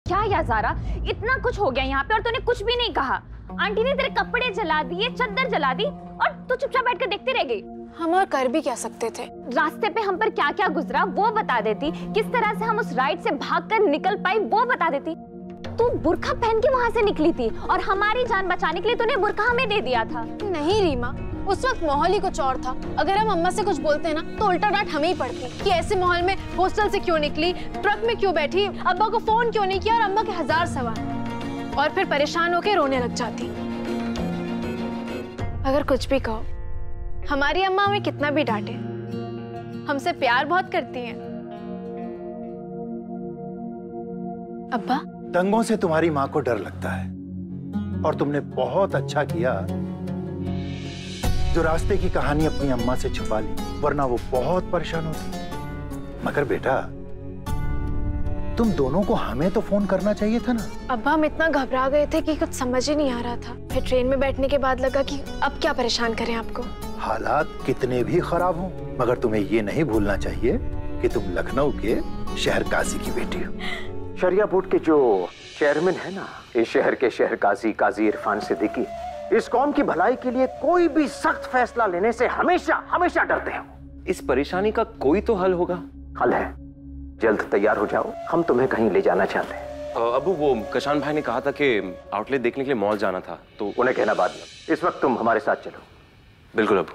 क्या याज़ारा, इतना कुछ हो गया यहाँ पे और तूने कुछ भी नहीं कहा। आंटी ने तेरे कपड़े जला दिए, चद्दर जला दी और तू चुपचाप बैठकर देखती रह गई। हम और कर भी क्या सकते थे? रास्ते पे हम पर क्या क्या गुजरा वो बता देती, किस तरह से हम उस राइड से भागकर निकल पाई वो बता देती। तू बुर्का पहन के वहाँ से निकली थी और हमारी जान बचाने के लिए तूने बुर्का हमें दे दिया था। नहीं रीमा, उस वक्त माहौल ही कुछ और था। अगर हम अम्मा से कुछ बोलते ना तो उल्टा डांट हमें ही पड़ती कि ऐसे माहौल में हॉस्टल से क्यों निकली, ट्रक में क्यों बैठी, अब्बा को फोन क्यों नहीं किया, और अम्मा के 1000 सवाल। और फिर परेशान होकर रोने लग जाती। अगर कुछ भी कहो, हमारी अम्मा हमें कितना भी डांटे, हमसे प्यार बहुत करती हैं। अब्बा, दंगों से तुम्हारी माँ को डर लगता है और तुमने बहुत अच्छा किया जो रास्ते की कहानी अपनी अम्मा से छुपा ली, वरना वो बहुत परेशान होती। मगर बेटा, तुम दोनों को हमें तो फोन करना चाहिए था ना। अब्बा, हम इतना घबरा गए थे कि कुछ समझ ही नहीं आ रहा था। फिर ट्रेन में बैठने के बाद लगा कि अब क्या परेशान करें आपको। हालात कितने भी खराब हों, मगर तुम्हें ये नहीं भूलना चाहिए कि तुम लखनऊ के शहर काजी की बेटी हो। शरिया बोर्ड के जो चेयरमैन है ना, इस शहर के शहर काजी इरफान सिद्दीकी, इस कौम की भलाई के लिए कोई भी सख्त फैसला लेने से हमेशा हमेशा डरते हैं। इस परेशानी का कोई तो हल होगा। हल है, जल्द तैयार हो जाओ, हम तुम्हें कहीं ले जाना चाहते हैं। अबू, वो कशान भाई ने कहा था कि आउटलेट देखने के लिए मॉल जाना था, तो उन्हें कहना बाद में। इस वक्त तुम हमारे साथ चलो। बिल्कुल अबू।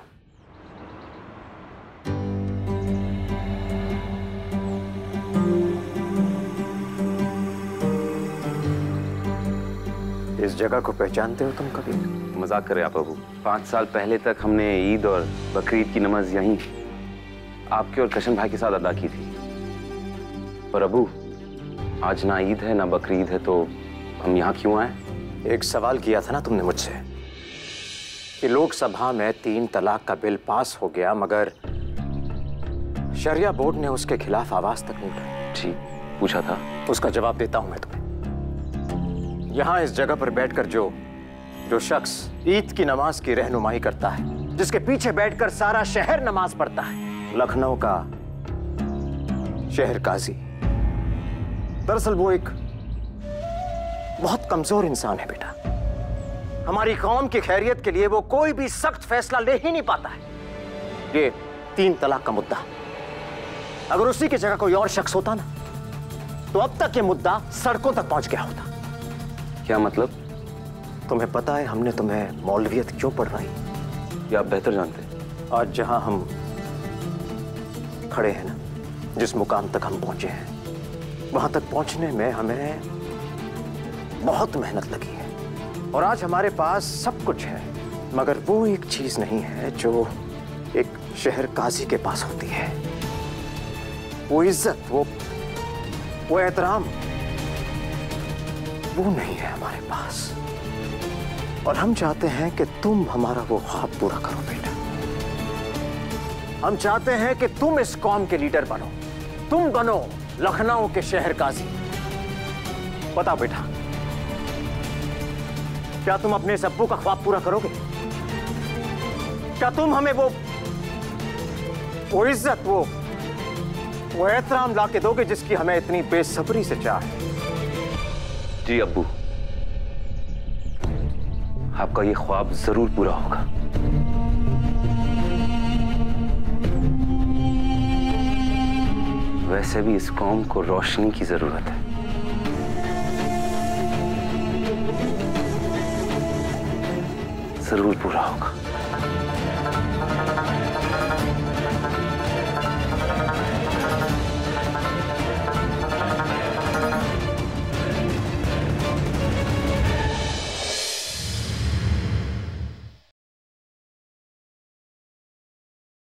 इस जगह को पहचानते हो तुम कभी? मजाक कर रहे आप अबू। 5 साल पहले तक हमने ईद और बकरीद की नमाज यहीं आपके और कशन भाई के साथ अदा की थी। पर अबू, आज ना ईद है ना बकरीद है, तो हम यहाँ क्यों आए? एक सवाल किया था ना तुमने मुझसे कि लोकसभा में 3 तलाक का बिल पास हो गया, मगर शरिया बोर्ड ने उसके खिलाफ आवाज तक नहीं उठाई। जी, पूछा था। उसका जवाब देता हूं मैं तुम्हें। यहाँ इस जगह पर बैठकर जो शख्स ईद की नमाज की रहनुमाई करता है, जिसके पीछे बैठकर सारा शहर नमाज पढ़ता है, लखनऊ का शहर काजी, दरअसल वो एक बहुत कमजोर इंसान है बेटा। हमारी कौम की खैरियत के लिए वो कोई भी सख्त फैसला ले ही नहीं पाता है। ये 3 तलाक का मुद्दा, अगर उसी की जगह कोई और शख्स होता ना, तो अब तक ये मुद्दा सड़कों तक पहुंच गया होता। क्या मतलब? तुम्हें पता है हमने तुम्हें मौलवियत क्यों पढ़वाई? ये आप बेहतर जानते हैं। आज जहां हम खड़े हैं ना, जिस मुकाम तक हम पहुंचे हैं, वहां तक पहुंचने में हमें बहुत मेहनत लगी है। और आज हमारे पास सब कुछ है, मगर वो एक चीज नहीं है जो एक शहर काजी के पास होती है। वो इज्जत, वो एहतराम, वो नहीं है हमारे पास। और हम चाहते हैं कि तुम हमारा वो ख्वाब पूरा करो बेटा। हम चाहते हैं कि तुम इस कौम के लीडर बनो, तुम बनो लखनऊ के शहर काजी। बताओ बेटा, क्या तुम अपने सब्बू का ख्वाब पूरा करोगे? क्या तुम हमें वो इज्जत, वो एहतराम ला के दोगे जिसकी हमें इतनी बेसब्री से चाह है? जी अब्बू, आपका ये ख्वाब जरूर पूरा होगा। वैसे भी इस कौम को रोशनी की जरूरत है। जरूर पूरा होगा।